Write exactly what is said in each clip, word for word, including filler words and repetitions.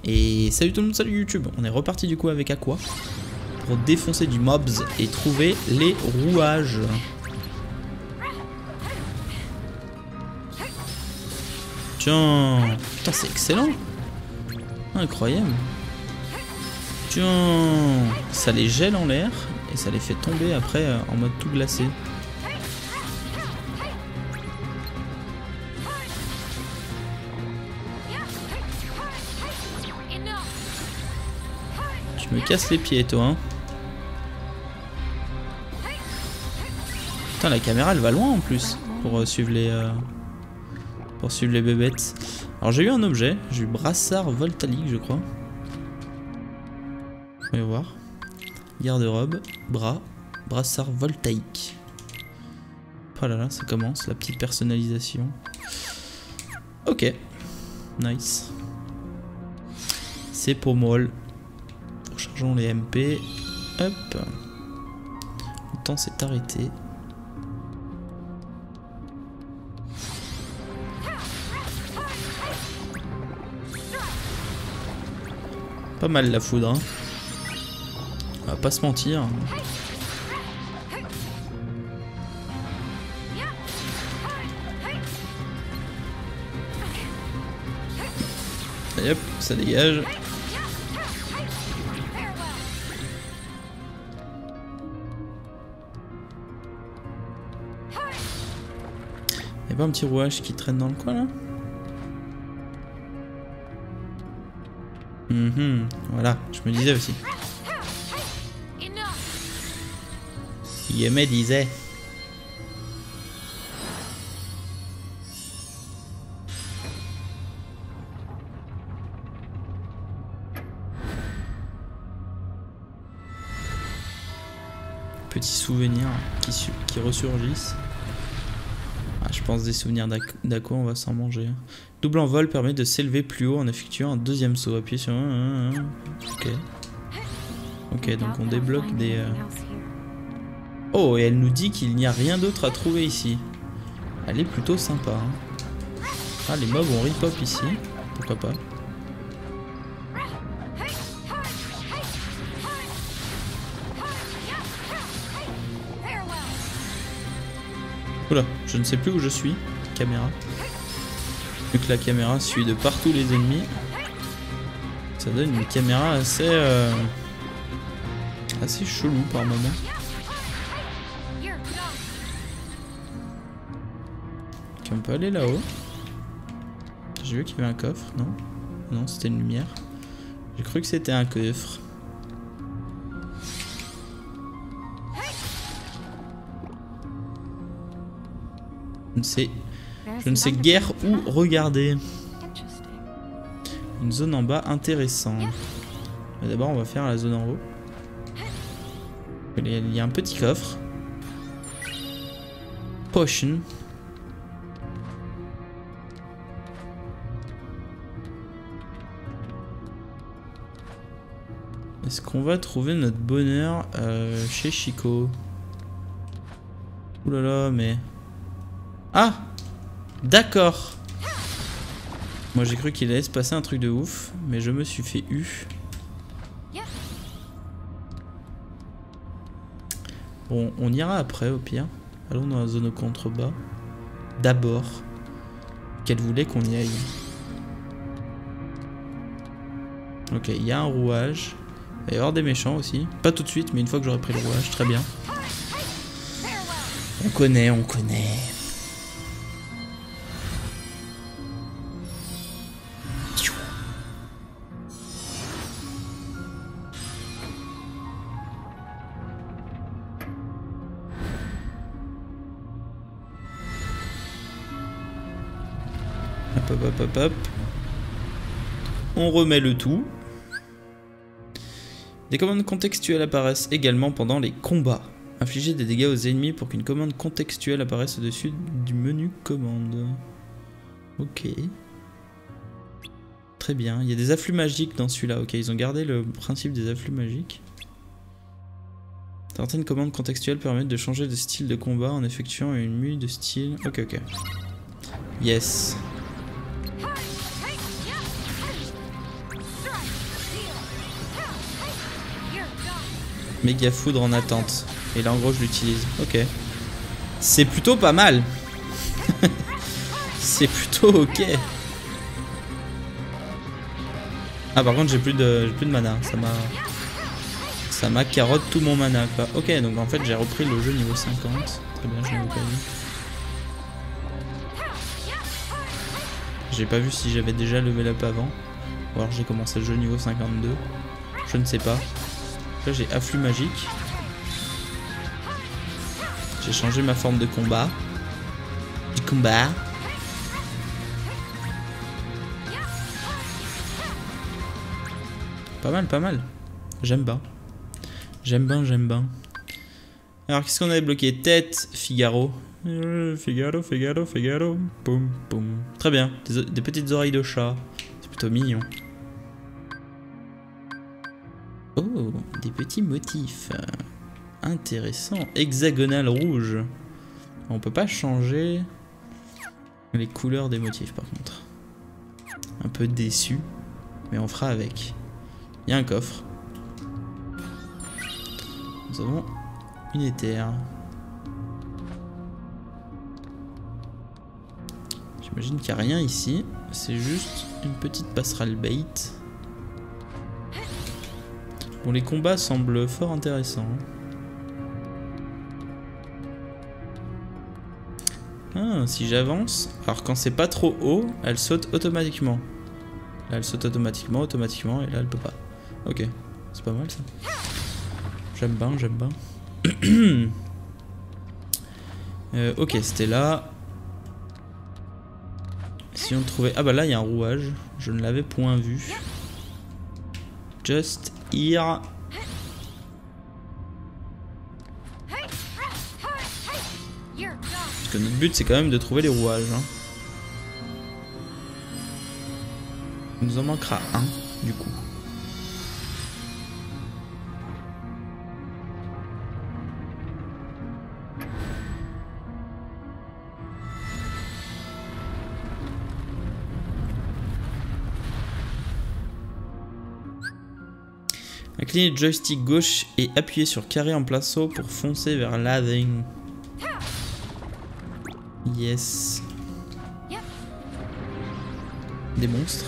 Et salut tout le monde, salut YouTube. On est reparti du coup avec Aqua pour défoncer du mobs et trouver les rouages. Tiens, putain c'est excellent. Incroyable. Tiens, ça les gèle en l'air et ça les fait tomber après euh, en mode tout glacé. Tu me casses les pieds toi hein. Putain la caméra elle va loin en plus pour euh, suivre les euh, pour suivre les bébêtes. Alors j'ai eu un objet, j'ai eu brassard voltaique je crois. On va voir. Garde-robe, bras, brassard voltaïque. Oh là là, ça commence, la petite personnalisation. Ok. Nice. C'est pour moi. Rechargeons les M P. Hop. Le temps s'est arrêté. Pas mal la foudre hein. On va pas se mentir. Et hop, ça dégage. Y'a pas un petit rouage qui traîne dans le coin là? Mmh, voilà, je me disais aussi. Je me disais. Petits souvenirs qui, qui ressurgissent. Ah, je pense des souvenirs d'Aqua, on va s'en manger. Double envol permet de s'élever plus haut en effectuant un deuxième saut. Appuyez sur un. Ok. Ok, donc on débloque des. Euh... Oh, et elle nous dit qu'il n'y a rien d'autre à trouver ici. Elle est plutôt sympa. Hein. Ah, les mobs ont rip-hop ici. Pourquoi pas. Oula, je ne sais plus où je suis. Caméra. Vu que la caméra suit de partout les ennemis, ça donne une caméra assez euh, assez chelou par moment. Ok, on peut aller là-haut. J'ai vu qu'il y avait un coffre, non? Non, c'était une lumière. J'ai cru que c'était un coffre. Je ne sais, je ne sais guère où regarder. Une zone en bas intéressante. D'abord, on va faire la zone en haut. Il y a un petit coffre. Potion. Est-ce qu'on va trouver notre bonheur euh, chez Chico? Ouh là là, mais... Ah! D'accord! Moi j'ai cru qu'il allait se passer un truc de ouf, mais je me suis fait eu. Bon, on ira après au pire. Allons dans la zone au contrebas. D'abord, qu'elle voulait qu'on y aille. Ok, il y a un rouage. Il va y avoir des méchants aussi. Pas tout de suite, mais une fois que j'aurai pris le rouage, très bien. On connaît, on connaît. Hop, hop, hop, hop, hop. On remet le tout. Des commandes contextuelles apparaissent également pendant les combats. Infliger des dégâts aux ennemis pour qu'une commande contextuelle apparaisse au-dessus du menu commande. Ok. Très bien. Il y a des afflux magiques dans celui-là. Ok, ils ont gardé le principe des afflux magiques. Certaines commandes contextuelles permettent de changer de style de combat en effectuant une mue de style. Ok, ok. Yes. Méga foudre en attente. Et là en gros je l'utilise. Ok. C'est plutôt pas mal. C'est plutôt ok. Ah par contre j'ai plus de j'ai plus de mana. Ça m'a Ça m'a carotte tout mon mana quoi. Ok donc en fait j'ai repris le jeu niveau cinquante. Très bien, je n'avais pas vu. J'ai pas vu si j'avais déjà level up avant. Ou alors j'ai commencé le jeu niveau cinquante-deux. Je ne sais pas. Là j'ai afflux magique. J'ai changé ma forme de combat. Du combat. Pas mal, pas mal. J'aime bien. J'aime bien, j'aime bien. Alors qu'est-ce qu'on avait bloqué? Tête, Figaro. Euh, Figaro, Figaro, Figaro. Boum, boum. Très bien. Des, des petites oreilles de chat. C'est plutôt mignon. Oh, des petits motifs. Intéressant. Hexagonal rouge. On peut pas changer les couleurs des motifs par contre. Un peu déçu. Mais on fera avec. Il y a un coffre. Nous avons une éther. J'imagine qu'il n'y a rien ici. C'est juste une petite passerelle bait. Bon, les combats semblent fort intéressants. Ah, si j'avance. Alors quand c'est pas trop haut, elle saute automatiquement. Là elle saute automatiquement, automatiquement, et là elle peut pas. Ok, c'est pas mal ça. J'aime bien, j'aime bien. euh, ok, c'était là. Si on trouvait... Ah bah là il y a un rouage. Je ne l'avais point vu. Just here. Parce que notre but c'est quand même de trouver les rouages. Hein. Il nous en manquera un du coup. Inclinez le joystick gauche et appuyez sur carré en place haut pour foncer vers l'Athing. Yes. Des monstres.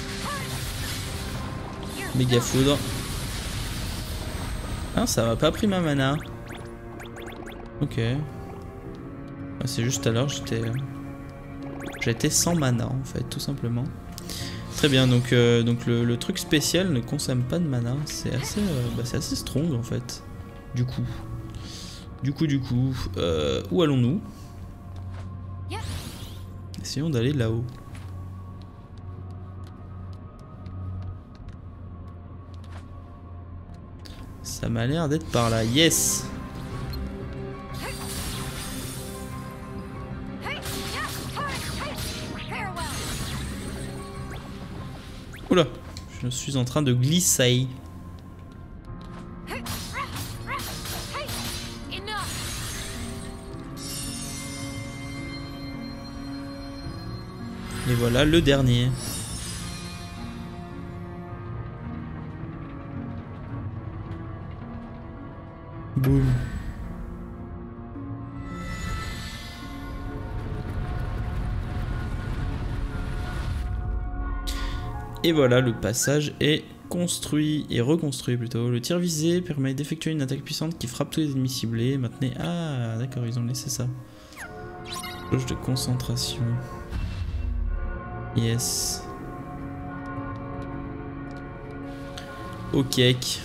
Méga foudre. Ah, ça m'a pas pris ma mana. Ok. Ah, c'est juste à l'heure, j'étais... J'étais sans mana en fait, tout simplement. Très bien, donc, euh, donc le, le truc spécial ne consomme pas de mana. C'est assez, euh, bah, c'est assez strong en fait. Du coup. Du coup, du coup. Euh, où allons-nous? Essayons d'aller là-haut. Ça m'a l'air d'être par là. Yes! Oula! Je suis en train de glisser. Et voilà le dernier. Boum. Et voilà, le passage est construit et reconstruit plutôt. Le tir visé permet d'effectuer une attaque puissante qui frappe tous les ennemis ciblés. Maintenez... Ah, d'accord, ils ont laissé ça. Jauge de concentration. Yes. Ok.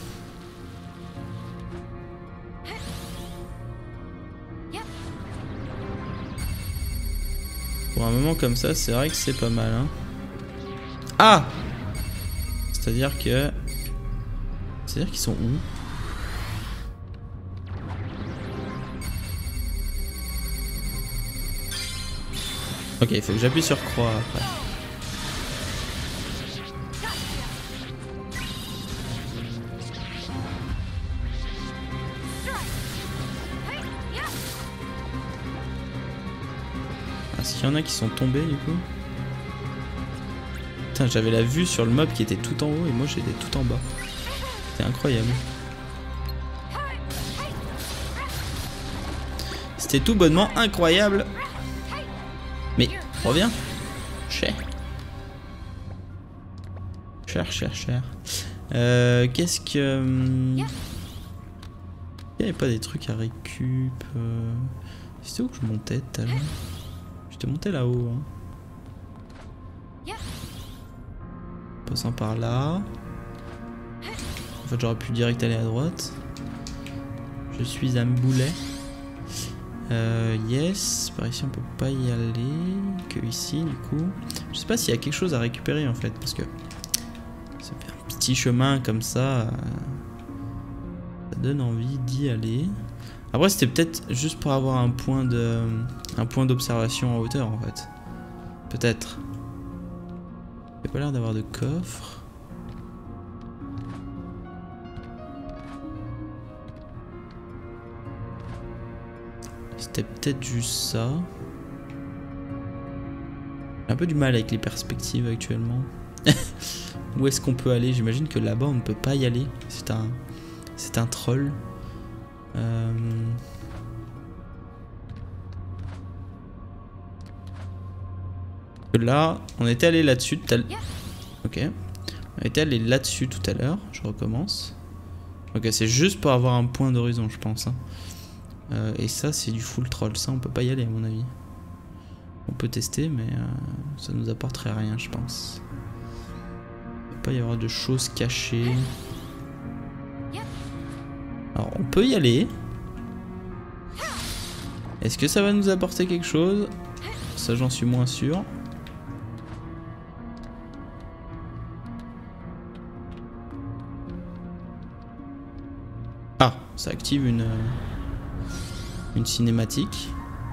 Pour un moment comme ça, c'est vrai que c'est pas mal. Hein. Ah! C'est-à-dire que... C'est-à-dire qu'ils sont où? Ok, il faut que j'appuie sur croix après. Est-ce qu'il y en a qui sont tombés du coup? Putain, j'avais la vue sur le mob qui était tout en haut et moi j'étais tout en bas. C'est incroyable. C'était tout bonnement incroyable. Mais, reviens. Cher. Cher, cher, cher. Euh, Qu'est-ce que... Il n'y avait pas des trucs à récup euh... C'était où que je montais tout à l'heure? J'étais monté là-haut. Hein. Passant par là. En fait, j'aurais pu direct aller à droite. Je suis un boulet. Euh, yes. Par ici, on peut pas y aller. Que ici, du coup. Je sais pas s'il y a quelque chose à récupérer en fait. Parce que ça fait un petit chemin comme ça. Ça donne envie d'y aller. Après, c'était peut-être juste pour avoir un point de, un point d'observation en hauteur en fait. Peut-être. Il n'y a pas l'air d'avoir de coffre. C'était peut-être juste ça. J'ai un peu du mal avec les perspectives actuellement. Où est-ce qu'on peut aller? J'imagine que là-bas on ne peut pas y aller. C'est un, c'est un troll. Euh... Là, on était allé là-dessus tout à l'heure. Ok. On était allé là-dessus tout à l'heure. Je recommence. Ok, c'est juste pour avoir un point d'horizon, je pense. Hein. Euh, et ça, c'est du full troll. Ça, on peut pas y aller, à mon avis. On peut tester, mais euh, ça nous apporterait rien, je pense. Il ne peut pas y avoir de choses cachées. Alors, on peut y aller. Est-ce que ça va nous apporter quelque chose? Ça, j'en suis moins sûr. Ah, ça active une, une cinématique.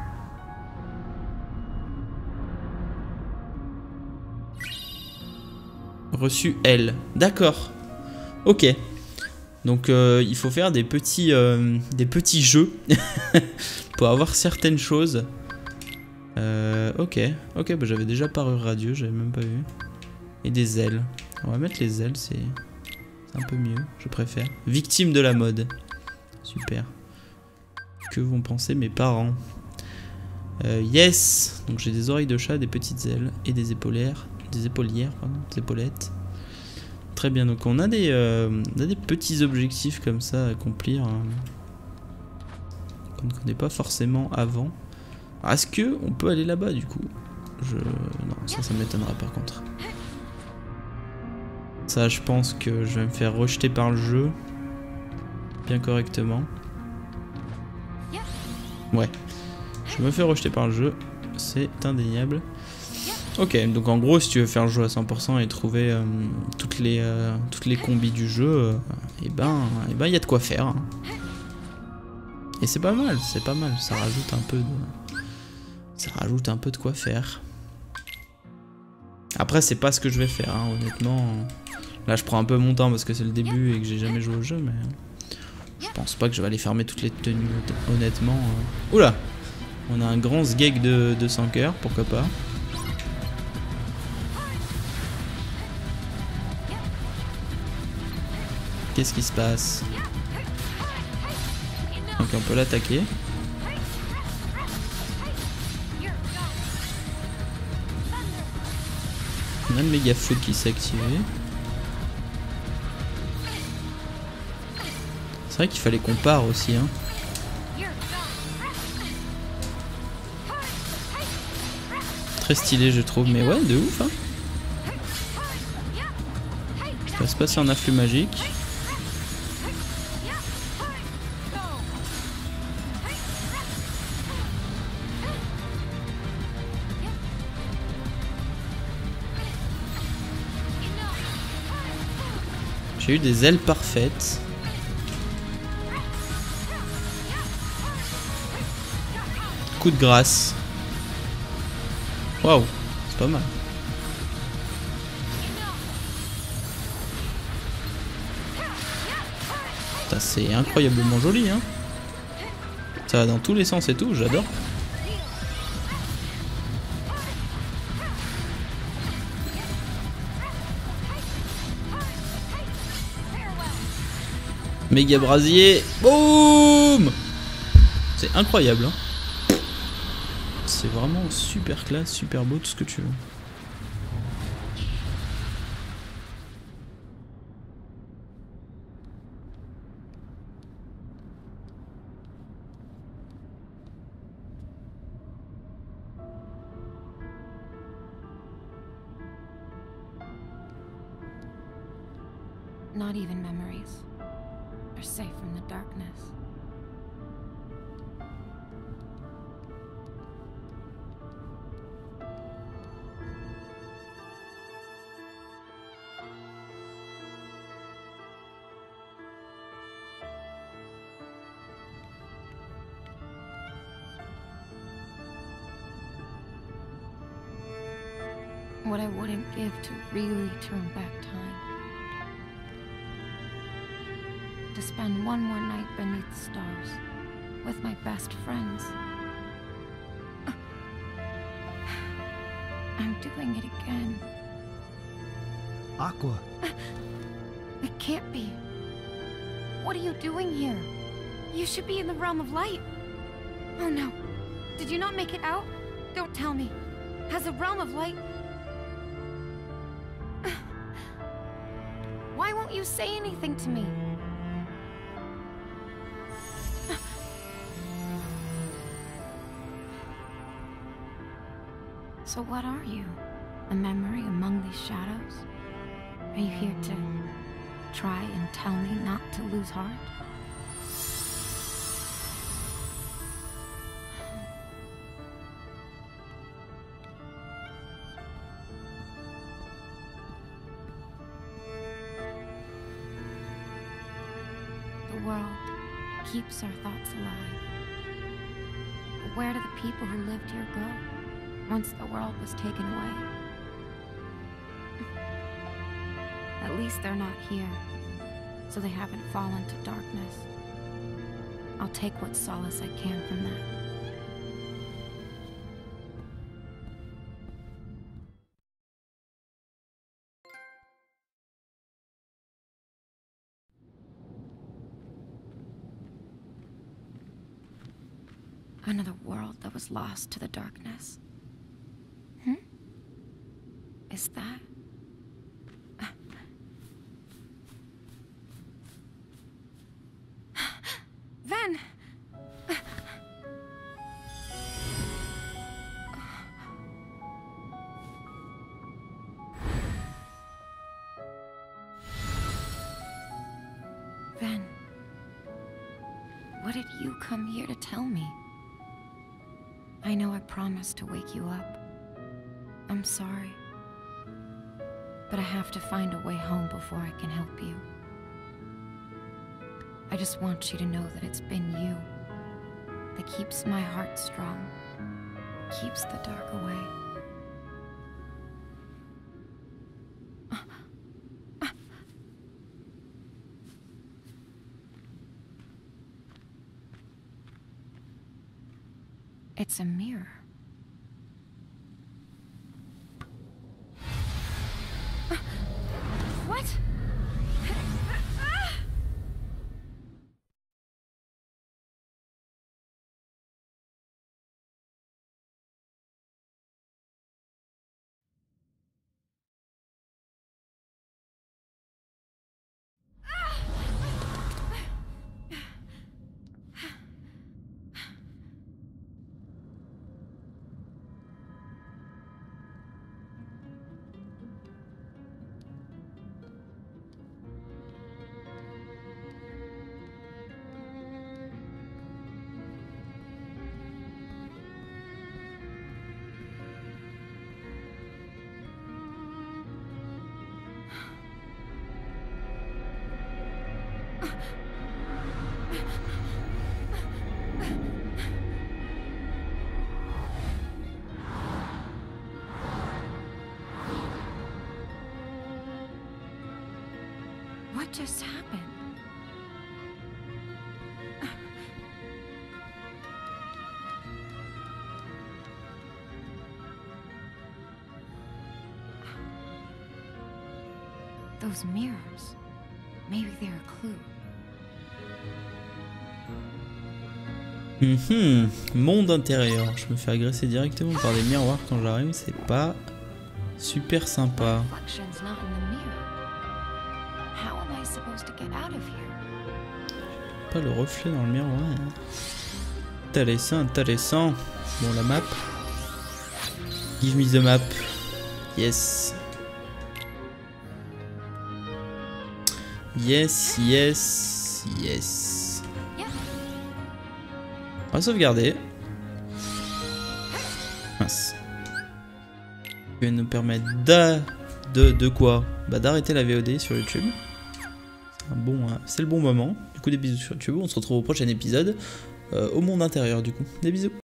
Reçu L. D'accord. Ok. Donc euh, il faut faire des petits, euh, des petits jeux pour avoir certaines choses. Euh, ok, ok, bah j'avais déjà parure radio, j'avais même pas vu. Et des ailes. On va mettre les ailes, c'est un peu mieux, je préfère. Victime de la mode. Super. Que vont penser mes parents? euh, Yes. Donc j'ai des oreilles de chat, des petites ailes et des épaulières. Des épaulières, pardon, des épaulettes. Très bien, donc on a des, euh, on a des petits objectifs comme ça à accomplir hein, qu'on ne connaît pas forcément avant. Est-ce que on peut aller là-bas du coup? Je... Non, ça, ça m'étonnerait par contre. Ça, je pense que je vais me faire rejeter par le jeu. Bien correctement. Ouais. Je me fais rejeter par le jeu. C'est indéniable. Ok, donc en gros, si tu veux faire le jeu à cent pour cent et trouver euh, toutes les euh, toutes les combis du jeu, euh, et ben, et ben, y a de quoi faire. Hein. Et c'est pas mal, c'est pas mal. Ça rajoute un peu de, ça rajoute un peu de quoi faire. Après, c'est pas ce que je vais faire, hein, honnêtement. Là, je prends un peu mon temps parce que c'est le début et que j'ai jamais joué au jeu, mais je pense pas que je vais aller fermer toutes les tenues, honnêtement. Oula, on a un grand sgeg de, de cinq heures, pourquoi pas. Qu'est-ce qui se passe? Donc on peut l'attaquer. On a le méga foot qui s'est activé. C'est vrai qu'il fallait qu'on part aussi hein. Très stylé je trouve, mais ouais de ouf hein. Ça va se passer en afflux magique. J'ai eu des ailes parfaites. Coup de grâce. Waouh, c'est pas mal. C'est incroyablement joli hein. Ça va dans tous les sens et tout, j'adore. Méga brasier. Boum. C'est incroyable hein. c'est vraiment super classe, super beau, tout ce que tu veux. Not even memories are safe from the darkness. What I wouldn't give to really turn back time. To spend one more night beneath the stars with my best friends. I'm doing it again. Aqua. It can't be. What are you doing here? You should be in the realm of light. Oh no. Did you not make it out? Don't tell me. Has the realm of light... Why won't you say anything to me? So what are you? A memory among these shadows? Are you here to try and tell me not to lose heart? The world keeps our thoughts alive. But where do the people who lived here go once the world was taken away? At least they're not here, so they haven't fallen to darkness. I'll take what solace I can from that. Another world that was lost to the darkness. Hmm? Is that... Ven! Ven, what did you come here to tell me? I know I promised to wake you up. I'm sorry. But I have to find a way home before I can help you. I just want you to know that it's been you that keeps my heart strong, keeps the dark away. It's a mirror. What? What just happened? Those mirrors, maybe they're a clue. Mhm. Monde intérieur. Je me fais agresser directement par des miroirs quand j'arrive. C'est pas super sympa. Reflection's not in the mirror. How am I supposed to get out of here? Pas le reflet dans le miroir. Intéressant, intéressant. Bon, la map. Give me the map. Yes. Yes, yes, yes. On va sauvegarder. Mince. Qui va nous permettre de, de, de quoi bah, d'arrêter la V O D sur YouTube. C'est un bon, hein, c'est le bon moment. Du coup, des bisous sur YouTube. On se retrouve au prochain épisode. Euh, au monde intérieur, du coup. Des bisous.